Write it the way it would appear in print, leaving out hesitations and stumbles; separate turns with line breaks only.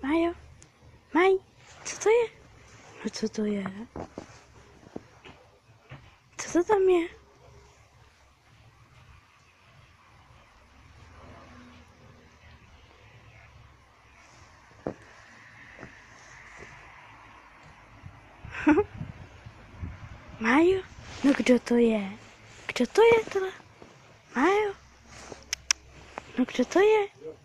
Majo? Maj? Co to je? No co to je? Co to tam je? Majo? No kdo to je? Kdo to je tohle? Majo? No kdo to je?